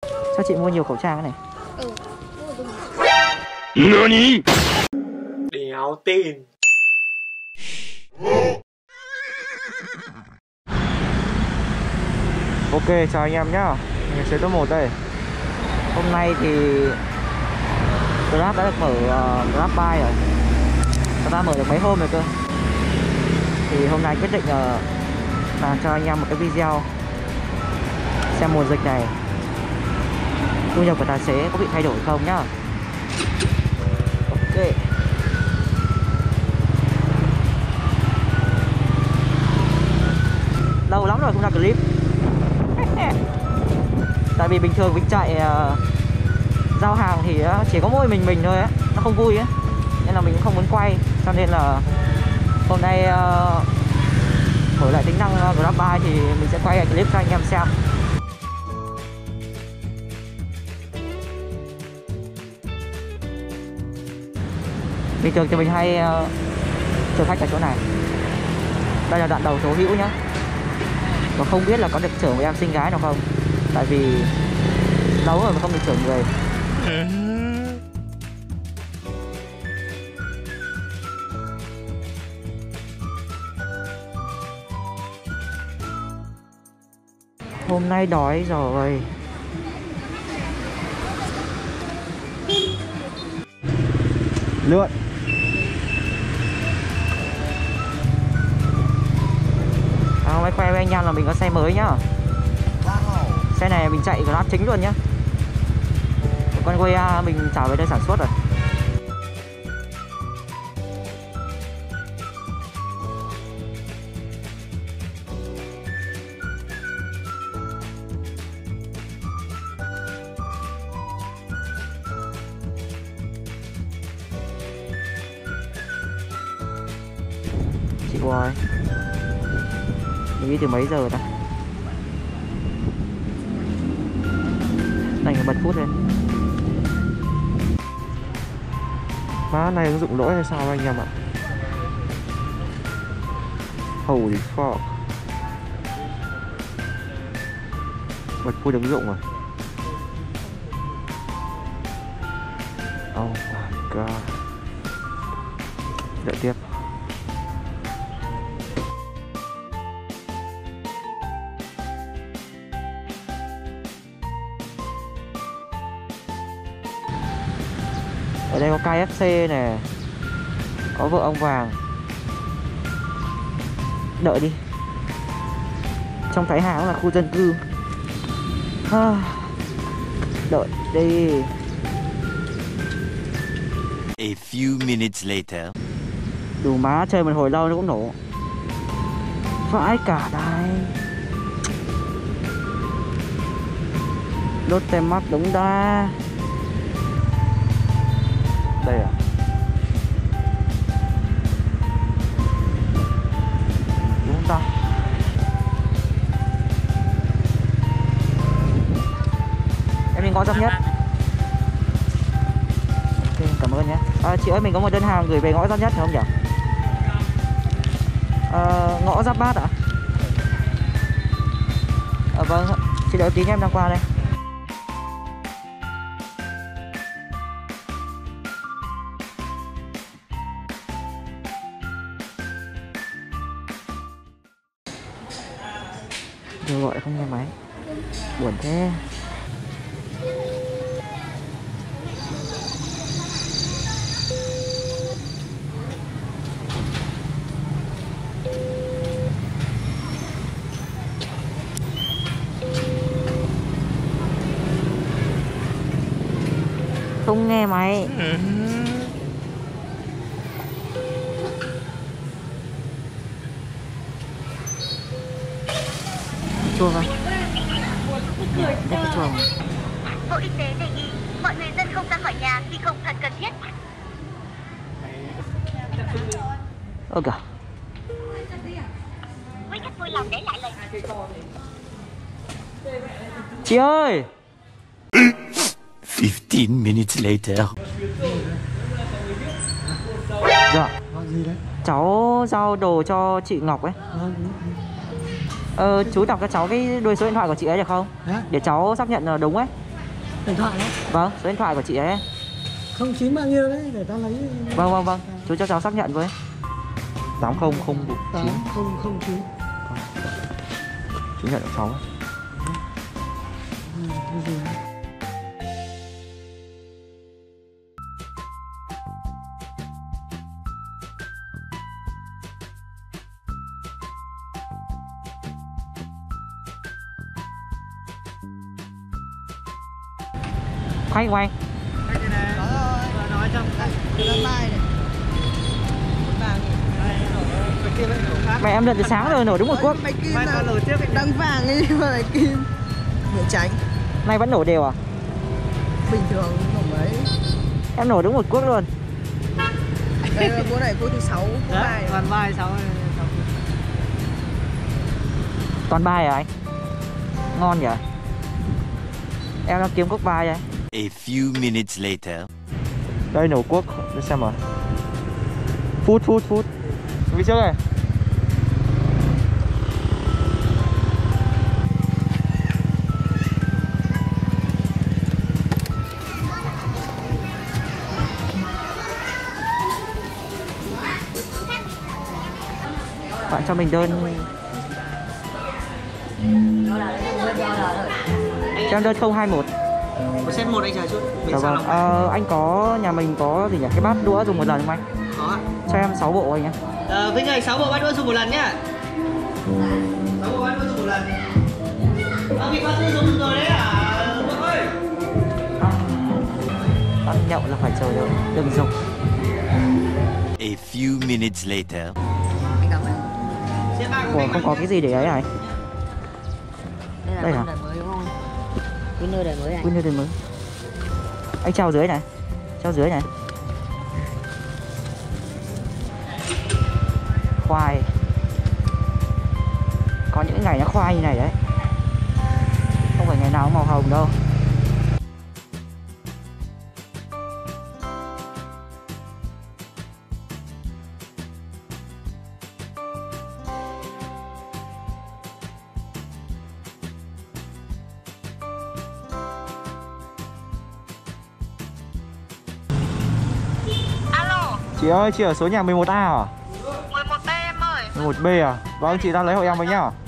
Sao chị mua nhiều khẩu trang cái này? Nani? Đéo tin. Ok, chào anh em nhá. Mình sẽ top 1 đây. Hôm nay thì Grab đã được mở Grab Buy rồi. Người ta mở được mấy hôm rồi cơ. Thì hôm nay quyết định làm cho anh em một cái video xem mùa dịch này thu nhập của tài xế có bị thay đổi không nhá. Ok. Lâu lắm rồi không ra clip. Tại vì bình thường mình chạy giao hàng thì chỉ có mỗi mình thôi á, nó không vui á, nên là mình cũng không muốn quay. Cho nên là hôm nay mở lại tính năng GrabBuy thì mình sẽ quay clip cho anh em xem. Bình thường thì mình hay chở khách ở chỗ này. Đây là đoạn đầu Tố Hữu nhá. Và không biết là có được chở một em xinh gái nào không. Tại vì lâu rồi mà không được chở người. Hôm nay đói rồi. Lượn. Hôm nay khoe với anh em là mình có xe mới nhá. Xe này mình chạy Grab chính luôn nhá. Con quay mình trả về đây sản xuất rồi. Chị ơi, mình đi từ mấy giờ ta? Này bật phút lên. Má này ứng dụng lỗi hay sao anh em ạ? Holy fuck. Bật phút ứng dụng rồi. Oh my god. Đợi tiếp. Ở đây có KFC nè, có vợ ông Vàng. Đợi đi. Trong Thái Hà là khu dân cư. Đợi đi. A few minutes later. Đủ má chơi một hồi lâu nó cũng nổ. Vãi cả đây. Lotte Mart đúng đa. Đây à? Đúng không ta? Em đi ngõ Giáp Nhất. Ok, cảm ơn nhé. Chị ơi, mình có một đơn hàng gửi về ngõ Giáp Nhất phải không nhỉ? Ngõ Giáp Bát ạ? Vâng, chị đợi tí nhé, em đang qua đây. Đưa gọi không nghe máy. Buồn thế. Không nghe máy. Chuông à? Đây cái chuông. Bộ Y tế đề nghị mọi người dân không ra khỏi nhà khi không thật cần thiết. Ơ kìa. Quý khách vui lòng để lại lời. Chị ơi. 15 minutes later. Dạ. Gì đấy? Cháu giao đồ cho chị Ngọc ấy. Chú đọc cho cháu cái đuôi số điện thoại của chị ấy được không? Để cháu xác nhận là đúng ấy. Điện thoại đó. Vâng, số điện thoại của chị ấy. 09 bao nhiêu đấy để ta lấy. Vâng. Chú cho cháu xác nhận với. 8009. 8009. Chú nhận được cháu. Khoanh quanh. Nói trong cái mai này. Mẹ em đợi từ sáng rồi nổ đúng một cuốc. Mai ta nổ trước đăng vàng ấy mà lại kim. Để tránh. Nay vẫn nổ đều à? Bình thường không mấy. Em nổ đúng một cuốc luôn. Đây là bố này cuốc thứ 6. Còn bài 6. Toàn bài à anh? Ngon nhỉ? Em đang kiếm cuốc bài đây. A few minutes later. Đây nổ cuốc, để xem nào. Phút. Phía trước này. Bạn cho mình đơn. Cho em đơn 021. Một set 1 anh chờ chút. Dạ vâng. Anh có, nhà mình có gì nhỉ? Cái bát đũa dùng một lần không anh? Có ạ. Cho em 6 bộ anh nhé. Vinh ơi, 6 bộ bát đũa dùng một lần nhá. 6 bộ bát đũa dùng một lần. Vì bát đũa dùng rồi đấy à? Vâng ơi. Ăn nhậu là phải chờ đợi, đừng dùng. A few minutes later. Anh cảm ơn. Ủa, không có cái gì để ấy hả? Đây hả? Mới đúng không? Winner đời mới anh. Winner đời mới. Anh treo dưới này. Treo dưới này. Khoai. Có những ngày nó khoai như này đấy. Không phải ngày nào cũng màu hồng đâu. Chị ơi, chị ở số nhà 11A à? 11B em ơi. 11B à? Vâng, chị ra lấy hộ em với nhá.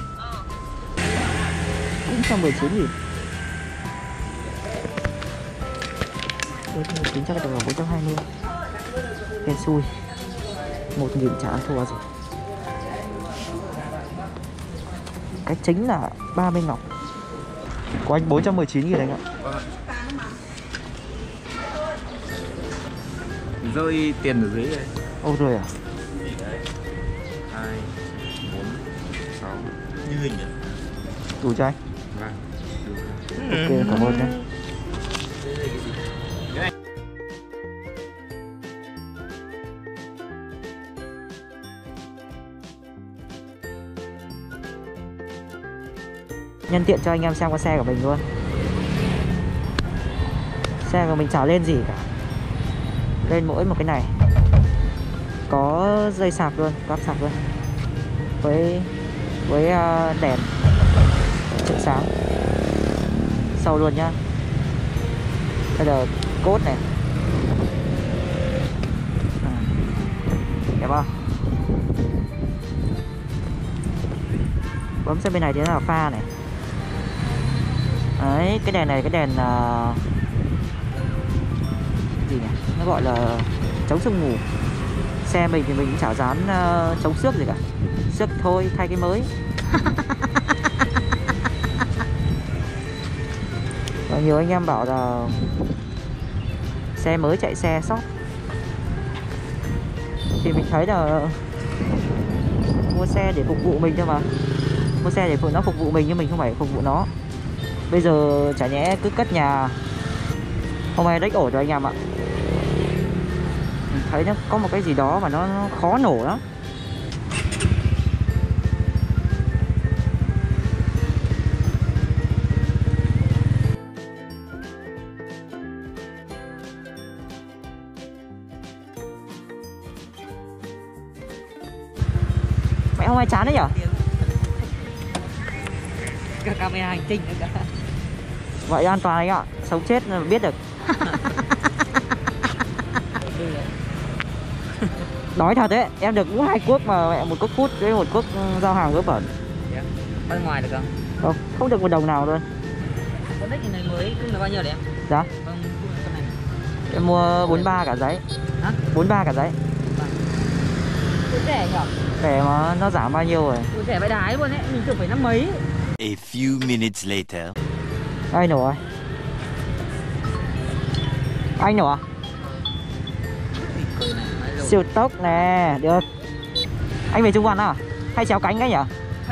419 gì? 419 chắc là tầm 420. Hên xui. 1.000 chả ăn thua gì. Cái chính là 30 ngọc. Của anh 419.000 anh ạ. Rơi tiền ở dưới đây. Ô rồi à? 2, 4, 6. Như hình nhỉ? Đủ cho anh. Vâng. Ok, cảm ơn nhé. Nhân tiện cho anh em xem qua xe của mình luôn. Xe của mình chả lên gì cả. Lên mỗi một cái này. Có dây sạc luôn, cáp sạc luôn. Với đèn trợ sáng. Sau luôn nhá. Bây giờ cốt này. Đẹp không? Bấm sang bên này thì nó là pha này. Đấy, cái đèn này, cái đèn gì nhỉ? Nó gọi là chống sương mù. Xe mình thì mình cũng chả dán chống xước gì cả. Xước thôi, thay cái mới. Và nhiều anh em bảo là xe mới chạy xe sót. Thì mình thấy là mua xe để phục vụ mình thôi mà. Mua xe để nó phục vụ mình nhưng mình không phải phục vụ nó. Bây giờ chả nhẽ cứ cất nhà không ai đếch ổ cho anh em ạ. Mình thấy nó có một cái gì đó mà nó khó nổ lắm. Mẹ không ai chán đấy nhở? Cả camera hành tinh nữa cả. Vậy an toàn anh ạ, sống chết biết được. Nói thật đấy, em được đúng 2 cuốc mà mẹ, một cuốc phút với một cuốc giao hàng vớ vẩn. Bên ngoài được không? Không, không được 1 đồng nào luôn. Con đếch này mới là bao nhiêu đấy em? Dạ, Vâng, con này. em mua 43 cả giấy. Hả? 43 cả giấy. Rẻ nhở? Để mà nó giảm bao nhiêu rồi. Rẻ vãi đái luôn đấy, mình tưởng phải 5 mấy. A few minutes later. Ai nổ rồi? Anh nổ à? Siêu tốc nè, được. Anh về Trung Văn à? Hay chéo cánh cái nhỉ?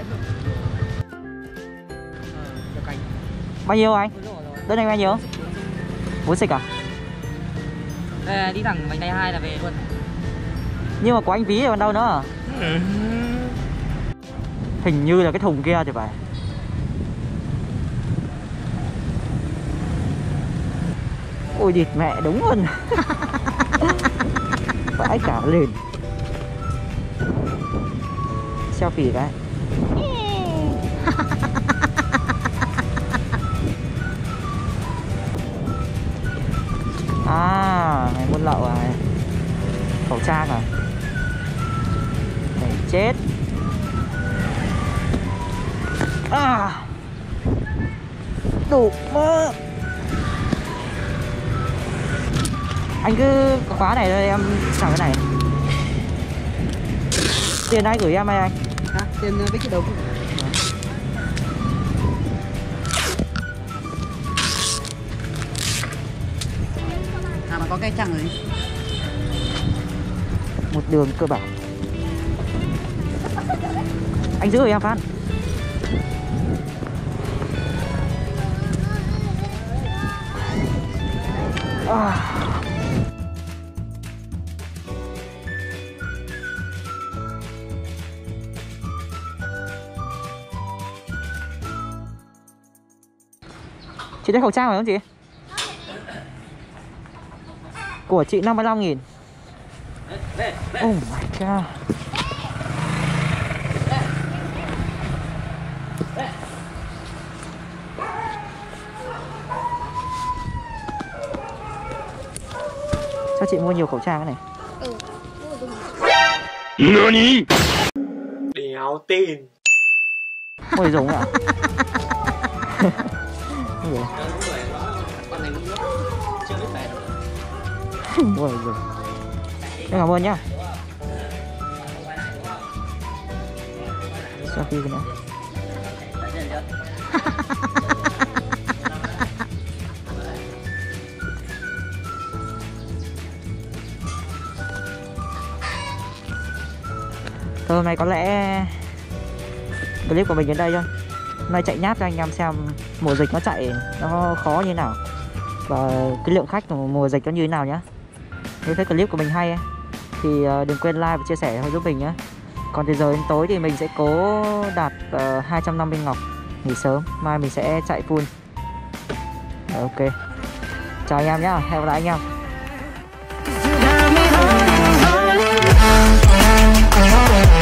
Bao nhiêu anh? Đơn này bao nhiêu? 4 xịch à? Đi thẳng vành đai 2 là về luôn. Nhưng mà có anh ví rồi còn đâu nữa. Hình như là cái thùng kia thì phải. Ôi địt mẹ, đúng luôn. Vãi cả lên. Selfie cái. À, này buôn lậu à. Khẩu trang à. Này chết. À, đủ mơ. Anh cứ khóa này thôi, em xả cái này. Tiền ai gửi em hay anh? Hả? Tiền với cái đầu. À mà có cây chăng rồi. Một đường cơ bản. Anh giữ rồi em Phan. Chị thấy khẩu trang phải không chị? Của chị 55.000. Oh my god. Cho chị mua nhiều khẩu trang cái này. NANI? Đéo tin. Ôi dùng ạ. Con này cũng chưa biết về đâu. Ôi dùng. Em cảm ơn nhá. Sau khi cái nữa. Thôi hôm nay có lẽ clip của mình đến đây thôi. Hôm nay chạy nháp cho anh em xem mùa dịch nó chạy nó khó như nào và cái lượng khách của mùa dịch nó như thế nào nhá. Nếu thấy clip của mình hay ấy, thì đừng quên like và chia sẻ giúp mình nhé. Còn từ giờ đến tối thì mình sẽ cố đạt 250 ngọc nghỉ sớm. Mai mình sẽ chạy full. Ok. Chào anh em nhá, hẹn gặp lại anh em.